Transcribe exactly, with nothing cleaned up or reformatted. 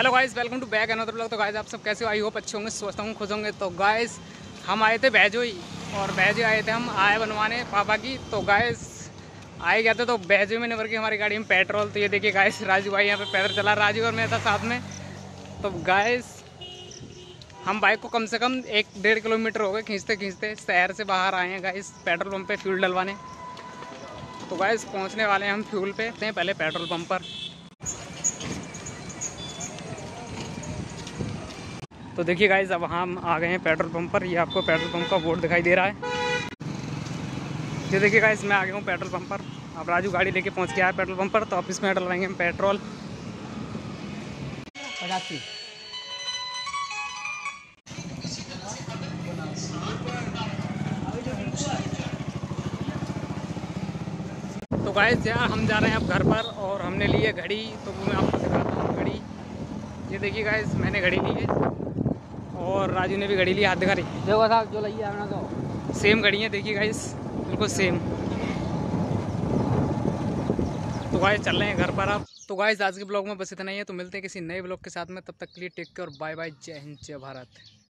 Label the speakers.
Speaker 1: Hello guys, welcome to back another blog. तो guys आप सब कैसे हो? आई होप अच्छे होंगे, सोचता हूँ खुश होंगे। तो गाइस हम आए थे बैजोई और बैजोई आए थे हम आए बनवाने पापा की। तो गाइस आए गए थे तो बैजोई में नंबर की हमारी गाड़ी में पेट्रोल। तो ये देखिए गाइस, राजू भाई यहाँ पे पैदल चला, राजू और मैं था साथ में। तो गाइस हम बाइक को कम से कम एक डेढ़ किलोमीटर हो गए खींचते खींचते, शहर से बाहर आए हैं गाइस पेट्रोल पंप पे फ्यूल डलवाने। तो गाइस पहुँचने वाले हैं हम फ्यूल पे, पहले पेट्रोल पंप पर। तो देखिए गाइस अब हम आ गए हैं पेट्रोल पंप पर। ये आपको पेट्रोल पंप का बोर्ड दिखाई दे रहा है। ये देखिए गाइस मैं आ गया हूँ पेट्रोल पंप पर। अब राजू गाड़ी लेके पहुँच गया है पेट्रोल पंप पर। तो अब इसमें डलवाएंगे हम पेट्रोल पचासी। तो गाइस यार हम जा रहे हैं अब घर पर और हमने ली है घड़ी। तो वो मैं आपको दिखाता हूँ घड़ी। ये देखिए गाइस मैंने घड़ी ली है और राजू ने भी घड़ी ली। हाथ दिखा रही देखो साहब जो लगी है तो सेम घड़ी है। देखिए गाइस बिल्कुल सेम। तो गाइस चल रहे हैं घर पर अब। तो गाइस आज के ब्लॉग में बस इतना ही है। तो मिलते हैं किसी नए ब्लॉग के साथ में, तब तक के लिए टेक केयर, बाय बाय, जय हिंद जय भारत।